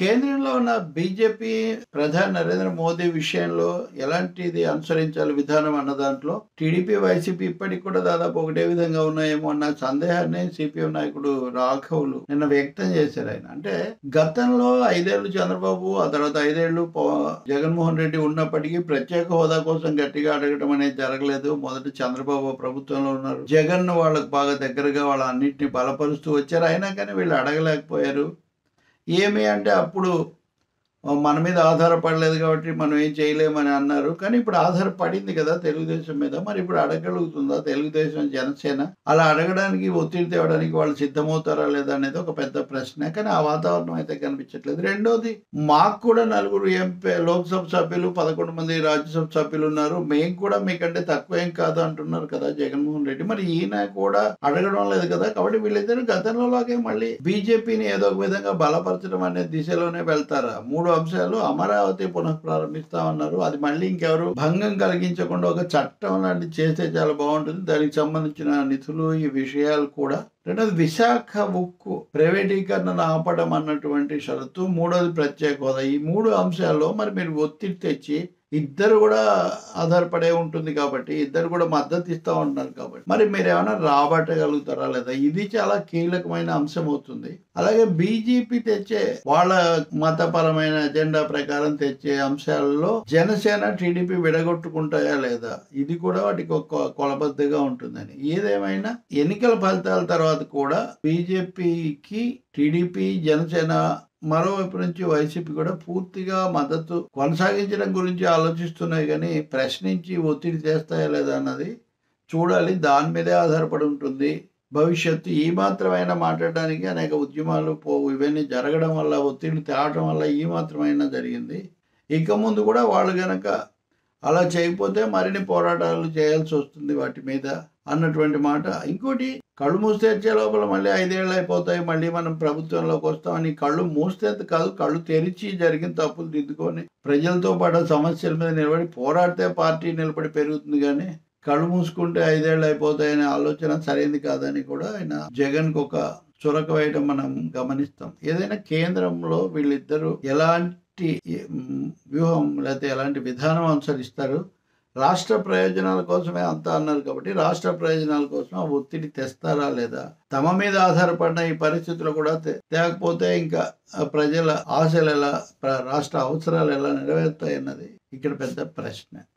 కేంద్రంలో ఉన్న బీజేపీ ప్రధాని నరేంద్ర మోదీ విషయంలో ఎలాంటిది అనుసరించాలి విధానం అన్న దాంట్లో టీడీపీ, వైసీపీ ఇప్పటికి కూడా దాదాపు ఒకటే విధంగా ఉన్నాయేమో అన్న సందేహాన్ని సిపిఎం నాయకుడు రాఘవులు నిన్న వ్యక్తం చేశారు. ఆయన అంటే గతంలో 5 ఏళ్లు చంద్రబాబు, ఆ తర్వాత 5 ఏళ్లు జగన్మోహన్ రెడ్డి ఉన్నప్పటికీ ప్రత్యేక హోదా కోసం గట్టిగా అడగడం అనేది జరగలేదు. మొదట చంద్రబాబు ప్రభుత్వంలో ఉన్నారు, జగన్ వాళ్ళకు బాగా దగ్గరగా వాళ్ళ అన్నింటినీ బలపరుస్తూ వచ్చారు. అయినా కానీ వీళ్ళు అడగలేకపోయారు. ఏమి అంటే అప్పుడు మన మీద ఆధారపడలేదు కాబట్టి మనం ఏం చేయలేమని అన్నారు. కానీ ఇప్పుడు ఆధారపడింది కదా తెలుగుదేశం మీద. మరి ఇప్పుడు అడగలుగుతుందా తెలుగుదేశం, జనసేన? అలా అడగడానికి, ఒత్తిడి తేవడానికి వాళ్ళు సిద్ధమవుతారా లేదా అనేది ఒక పెద్ద ప్రశ్న. కానీ ఆ వాతావరణం అయితే కనిపించట్లేదు. రెండోది, మాకు కూడా 4 లోక్సభ సభ్యులు, 11 మంది రాజ్యసభ సభ్యులు ఉన్నారు, మేము కూడా మీకంటే తక్కువ ఏం కాదు అంటున్నారు కదా జగన్మోహన్ రెడ్డి. మరి ఈయన కూడా అడగడం లేదు కదా. కాబట్టి వీళ్ళిద్దరు గతంలోలాగే మళ్ళీ బీజేపీని ఏదో ఒక విధంగా బలపరచడం అనే దిశలోనే వెళ్తారా? 3 అంశాలు. అమరావతి పునః ప్రారంభిస్తామన్నారు, అది మళ్ళీ ఇంకెవరు భంగం కలిగించకుండా ఒక చట్టం లాంటిది చేస్తే చాలా బాగుంటుంది. దానికి సంబంధించిన నిధులు, ఈ విషయాలు కూడా. రెండోది, విశాఖ ఉక్కు ప్రైవేటీకరణను ఆపడం అన్నటువంటి షరతు. మూడోది, ప్రత్యేక హోదా. ఈ 3 అంశాల్లో మరి మీరు ఒత్తిడి తెచ్చి ఇద్దరు కూడా ఆధారపడే ఉంటుంది కాబట్టి, ఇద్దరు కూడా మద్దతు ఇస్తా ఉంటున్నారు కాబట్టి మరి మీరు ఏమైనా రాబట్టగలుగుతారా లేదా? ఇది చాలా కీలకమైన అంశం అవుతుంది. అలాగే బీజేపీ తెచ్చే వాళ్ళ మతపరమైన ఎజెండా ప్రకారం తెచ్చే అంశాలలో జనసేన, టీడీపీ విడగొట్టుకుంటాయా లేదా? ఇది కూడా వాటికి ఒక కొలబద్దగా ఉంటుందని. ఏదేమైనా ఎన్నికల ఫలితాల తర్వాత కూడా బీజేపీకి టీడీపీ, జనసేన, మరోవైపు నుంచి వైసీపీ కూడా పూర్తిగా మద్దతు కొనసాగించడం గురించి ఆలోచిస్తున్నాయి. కానీ ప్రశ్నించి ఒత్తిడి చేస్తాయా లేదా అన్నది చూడాలి. దాని మీదే ఆధారపడి ఉంటుంది భవిష్యత్తు. ఈ మాత్రమైనా మాట్లాడడానికి అనేక ఉద్యమాలు ఇవన్నీ జరగడం వల్ల, ఒత్తిడి తేవడం వల్ల ఈ మాత్రమైనా జరిగింది. ఇక ముందు కూడా వాళ్ళు గనక అలా చేయకపోతే మరిన్ని పోరాటాలు చేయాల్సి వస్తుంది వాటి మీద అన్నటువంటి మాట. ఇంకోటి, కళ్ళు మూసి తెరిచే లోపల మళ్ళీ 5 ఏళ్ళు అయిపోతాయి, మళ్ళీ మనం ప్రభుత్వంలోకి వస్తామని కళ్ళు మూస్తే కాదు, కళ్ళు తెరిచి జరిగిన తప్పులు దిద్దుకొని ప్రజలతో పాటు సమస్యల మీద నిలబడి పోరాడితే పార్టీ నిలబడి పెరుగుతుంది. కానీ కళ్ళు మూసుకుంటే 5 ఏళ్ళు అయిపోతాయనే ఆలోచన సరైనది కాదని కూడా ఆయన జగన్కు ఒక చురక వేయడం మనం గమనిస్తాం. ఏదైనా కేంద్రంలో వీళ్ళిద్దరూ ఎలాంటి వ్యూహం లేకపోతే ఎలాంటి విధానం అనుసరిస్తారు? రాష్ట్ర ప్రయోజనాల కోసమే అంతా అన్నారు కాబట్టి రాష్ట్ర ప్రయోజనాల కోసం ఆ ఒత్తిడి తెస్తారా లేదా? తమ మీద ఆధారపడిన ఈ పరిస్థితులు కూడా తేకపోతే ఇంకా ప్రజల ఆశలు ఎలా, రాష్ట్ర అవసరాలు ఎలా నెరవేరుతాయి అన్నది ఇక్కడ పెద్ద ప్రశ్న.